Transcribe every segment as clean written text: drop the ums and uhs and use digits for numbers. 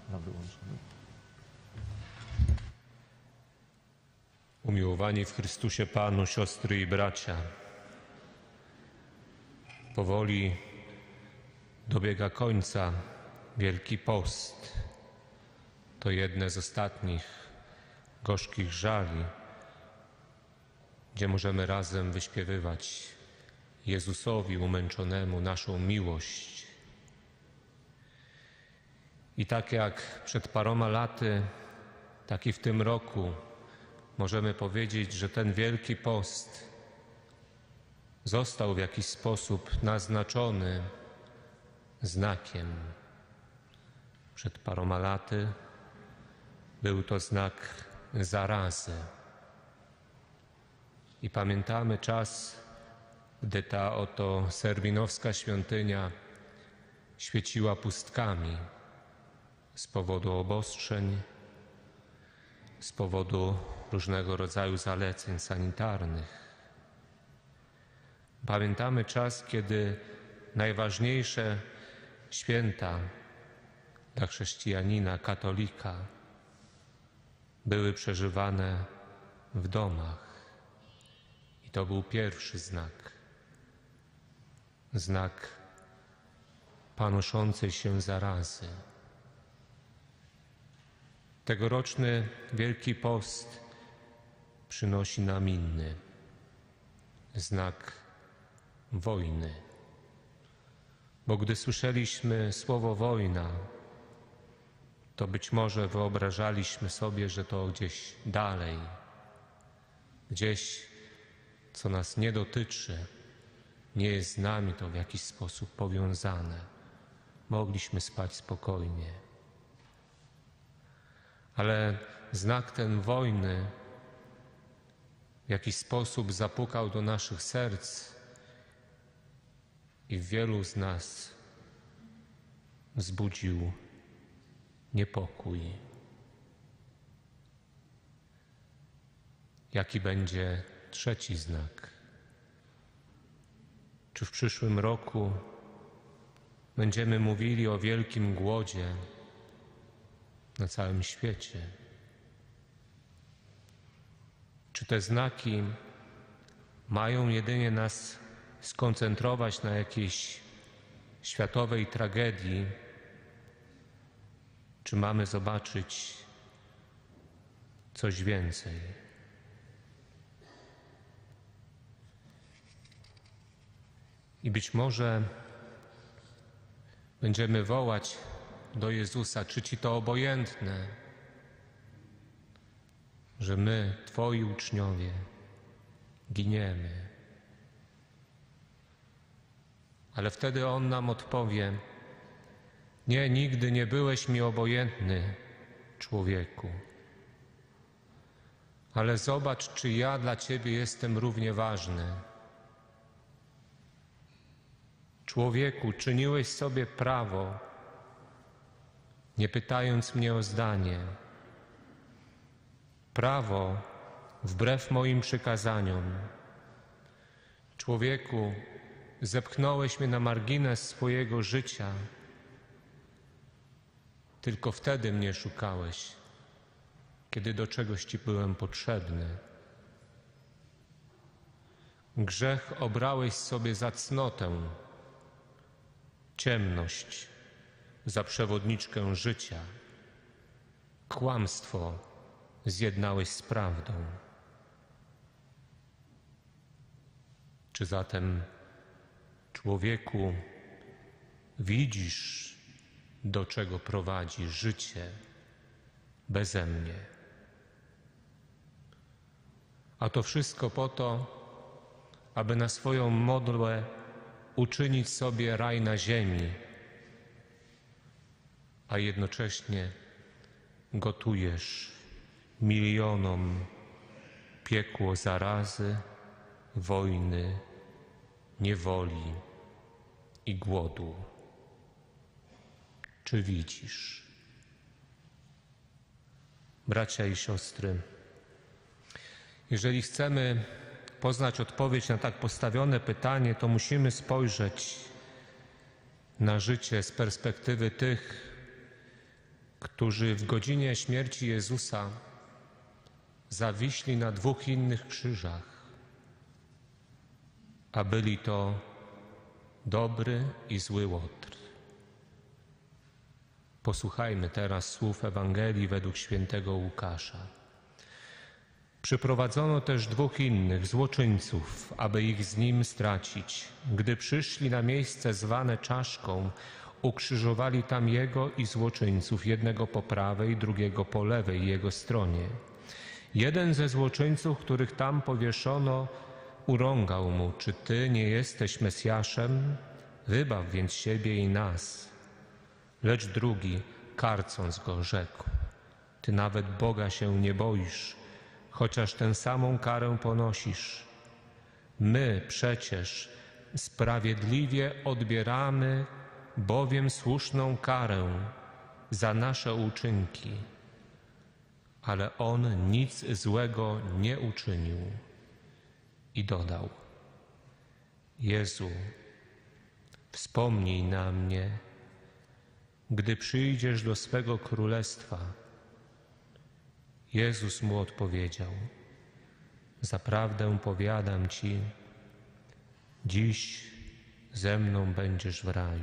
na wyłączony. Umiłowani w Chrystusie Panu, siostry i bracia, powoli dobiega końca Wielki Post. To jedne z ostatnich gorzkich żali, gdzie możemy razem wyśpiewywać Jezusowi umęczonemu naszą miłość. I tak jak przed paroma laty, tak i w tym roku możemy powiedzieć, że ten Wielki Post został w jakiś sposób naznaczony znakiem. Przed paroma laty był to znak zarazy. I pamiętamy czas, gdy ta oto serwinowska świątynia świeciła pustkami z powodu obostrzeń, z powodu różnego rodzaju zaleceń sanitarnych. Pamiętamy czas, kiedy najważniejsze święta dla chrześcijanina, katolika były przeżywane w domach. I to był pierwszy znak. Znak panoszącej się zarazy. Tegoroczny Wielki Post przynosi nam inny znak wojny. Bo gdy słyszeliśmy słowo wojna, to być może wyobrażaliśmy sobie, że to gdzieś dalej, gdzieś, co nas nie dotyczy, nie jest z nami to w jakiś sposób powiązane. Mogliśmy spać spokojnie. Ale znak ten wojny w jakiś sposób zapukał do naszych serc i w wielu z nas wzbudził niepokój. Jaki będzie trzeci znak? Czy w przyszłym roku będziemy mówili o wielkim głodzie na całym świecie? Czy te znaki mają jedynie nas skoncentrować na jakiejś światowej tragedii? Czy mamy zobaczyć coś więcej? I być może będziemy wołać do Jezusa, czy Ci to obojętne, że my, Twoi uczniowie, giniemy. Ale wtedy On nam odpowie: nie, nigdy nie byłeś mi obojętny, człowieku. Ale zobacz, czy ja dla Ciebie jestem równie ważny. Człowieku, czyniłeś sobie prawo, nie pytając mnie o zdanie. Prawo wbrew moim przykazaniom. Człowieku, zepchnąłeś mnie na margines swojego życia. Tylko wtedy mnie szukałeś, kiedy do czegoś Ci byłem potrzebny. Grzech obrałeś sobie za cnotę, ciemność za przewodniczkę życia. Kłamstwo zjednałeś z prawdą. Czy zatem, człowieku, widzisz, do czego prowadzi życie beze mnie? A to wszystko po to, aby na swoją modłę uczynić sobie raj na ziemi, a jednocześnie gotujesz milionom piekło zarazy, wojny, niewoli i głodu. Czy widzisz? Bracia i siostry, jeżeli chcemy poznać odpowiedź na tak postawione pytanie, to musimy spojrzeć na życie z perspektywy tych, którzy w godzinie śmierci Jezusa zawiśli na 2 innych krzyżach, a byli to dobry i zły Łotr. Posłuchajmy teraz słów Ewangelii według świętego Łukasza. Przyprowadzono też 2 innych złoczyńców, aby ich z nim stracić. Gdy przyszli na miejsce zwane Czaszką, ukrzyżowali tam jego i złoczyńców, jednego po prawej, drugiego po lewej jego stronie. Jeden ze złoczyńców, których tam powieszono, urągał mu: czy ty nie jesteś Mesjaszem? Wybaw więc siebie i nas. Lecz drugi, karcąc go, rzekł: ty nawet Boga się nie boisz, chociaż tę samą karę ponosisz. My przecież sprawiedliwie odbieramy bowiem słuszną karę za nasze uczynki, ale on nic złego nie uczynił. I dodał: Jezu, wspomnij na mnie, gdy przyjdziesz do swego królestwa. Jezus mu odpowiedział: zaprawdę powiadam ci, dziś ze mną będziesz w raju.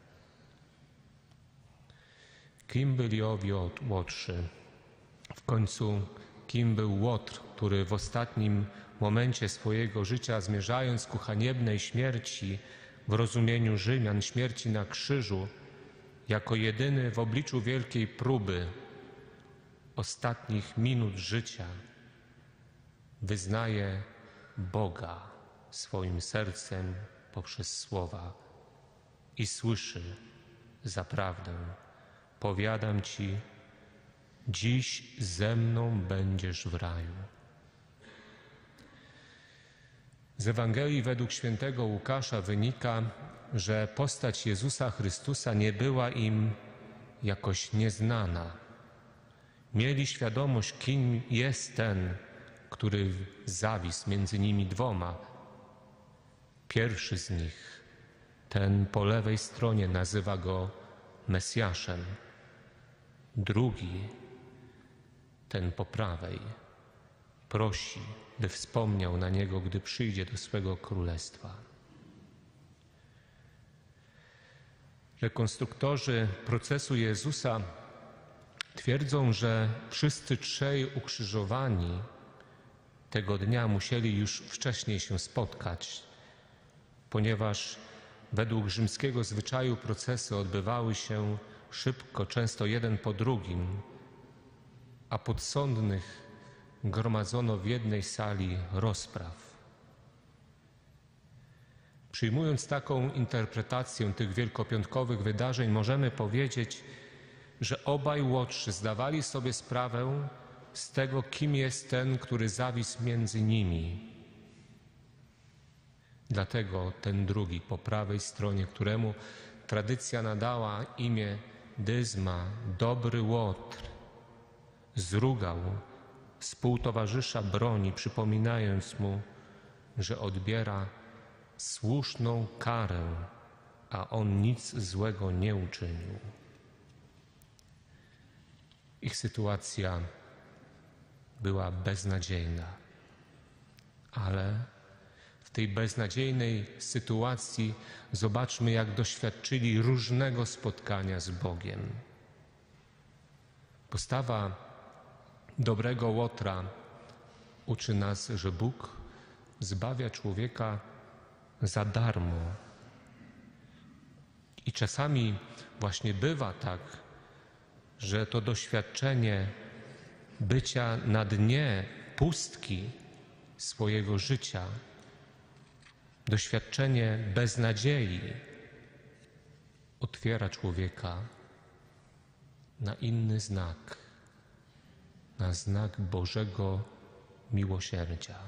Kim byli owi Łotrzy? W końcu kim był Łotr, który w ostatnim momencie swojego życia, zmierzając ku haniebnej śmierci w rozumieniu Rzymian, śmierci na krzyżu, jako jedyny w obliczu wielkiej próby ostatnich minut życia wyznaje Boga swoim sercem poprzez słowa i słyszy: zaprawdę powiadam ci, dziś ze mną będziesz w raju. Z Ewangelii według świętego Łukasza wynika, że postać Jezusa Chrystusa nie była im jakoś nieznana. Mieli świadomość, kim jest ten, który zawisł między nimi 2. Pierwszy z nich, ten po lewej stronie, nazywa go Mesjaszem. Drugi, ten po prawej, prosi, by wspomniał na niego, gdy przyjdzie do swego królestwa. Rekonstruktorzy procesu Jezusa twierdzą, że wszyscy 3 ukrzyżowani tego dnia musieli już wcześniej się spotkać, ponieważ według rzymskiego zwyczaju procesy odbywały się szybko, często jeden po drugim, a podsądnych gromadzono w jednej sali rozpraw. Przyjmując taką interpretację tych wielkopiątkowych wydarzeń, możemy powiedzieć, że obaj Łotrzy zdawali sobie sprawę z tego, kim jest ten, który zawisł między nimi. Dlatego ten drugi po prawej stronie, któremu tradycja nadała imię Dyzma, dobry Łotr, zrugał współtowarzysza broni, przypominając mu, że odbiera słuszną karę, a on nic złego nie uczynił. Ich sytuacja była beznadziejna, ale w tej beznadziejnej sytuacji zobaczmy, jak doświadczyli różnego spotkania z Bogiem. Postawa dobrego Łotra uczy nas, że Bóg zbawia człowieka za darmo. I czasami właśnie bywa tak, że to doświadczenie bycia na dnie pustki swojego życia, doświadczenie beznadziei otwiera człowieka na inny znak, na znak Bożego miłosierdzia.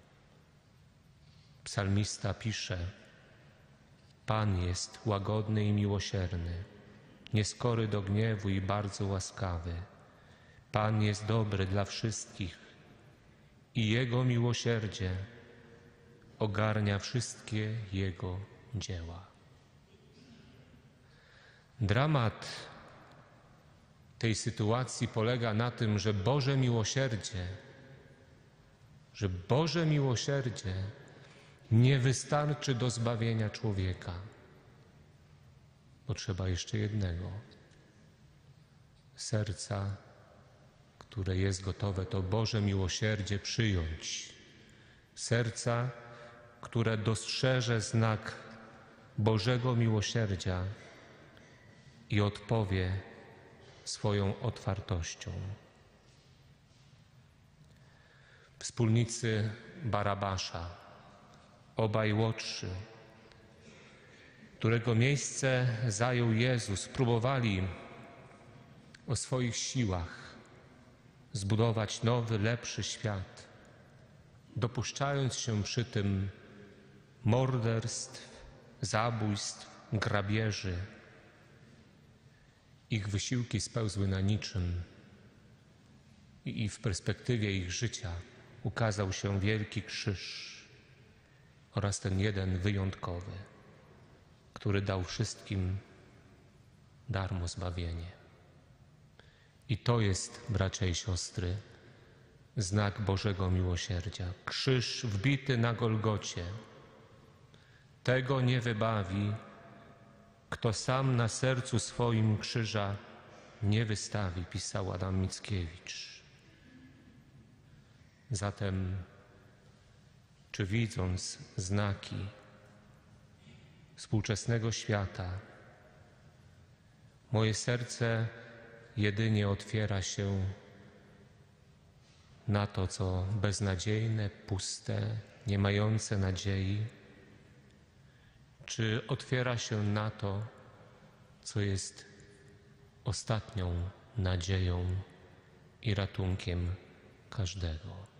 Psalmista pisze: Pan jest łagodny i miłosierny, nieskory do gniewu i bardzo łaskawy. Pan jest dobry dla wszystkich i Jego miłosierdzie ogarnia wszystkie Jego dzieła. Dramat tej sytuacji polega na tym, że Boże miłosierdzie nie wystarczy do zbawienia człowieka. Potrzeba jeszcze jednego. Serca, które jest gotowe to Boże miłosierdzie przyjąć. Serca, które dostrzeże znak Bożego miłosierdzia i odpowie swoją otwartością. Wspólnicy Barabasza, obaj łotrzy, którego miejsce zajął Jezus, próbowali o swoich siłach zbudować nowy, lepszy świat, dopuszczając się przy tym morderstw, zabójstw, grabieży. Ich wysiłki spełzły na niczym i w perspektywie ich życia ukazał się wielki krzyż oraz ten jeden wyjątkowy, który dał wszystkim darmo zbawienie. I to jest, bracia i siostry, znak Bożego miłosierdzia. Krzyż wbity na Golgocie. Tego nie wybawi, kto sam na sercu swoim krzyża nie wystawi, pisał Adam Mickiewicz. Zatem, czy widząc znaki współczesnego świata, moje serce jedynie otwiera się na to, co beznadziejne, puste, nie mające nadziei, czy otwiera się na to, co jest ostatnią nadzieją i ratunkiem każdego?